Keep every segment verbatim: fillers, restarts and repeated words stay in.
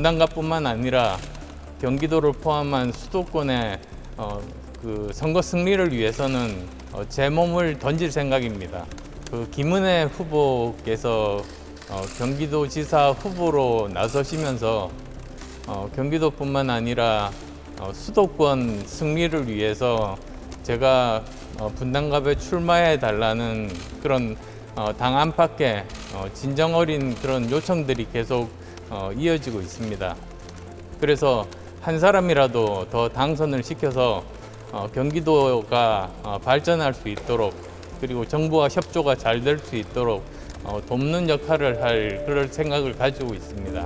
분당갑뿐만 아니라 경기도를 포함한 수도권의 어, 그 선거 승리를 위해서는 어, 제 몸을 던질 생각입니다. 그 김은혜 후보께서 어, 경기도지사 후보로 나서시면서 어, 경기도뿐만 아니라 어, 수도권 승리를 위해서 제가 어, 분당갑에 출마해 달라는 그런 어, 당 안팎의 어, 진정 어린 그런 요청들이 계속 어, 이어지고 있습니다. 그래서 한 사람이라도 더 당선을 시켜서 어, 경기도가 어, 발전할 수 있도록, 그리고 정부와 협조가 잘 될 수 있도록 어, 돕는 역할을 할 그럴 생각을 가지고 있습니다.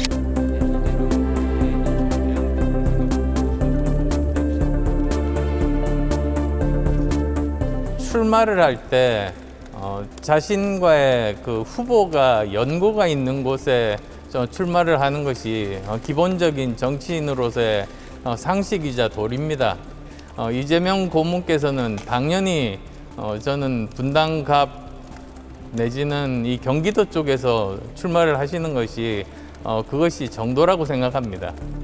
출마를 할 때 어, 자신과의 그 후보가 연고가 있는 곳에 출마를 하는 것이 어, 기본적인 정치인으로서의 어, 상식이자 도리입니다. 어, 이재명 고문께서는 당연히 어, 저는 분당갑 내지는 이 경기도 쪽에서 출마를 하시는 것이 어, 그것이 정도라고 생각합니다.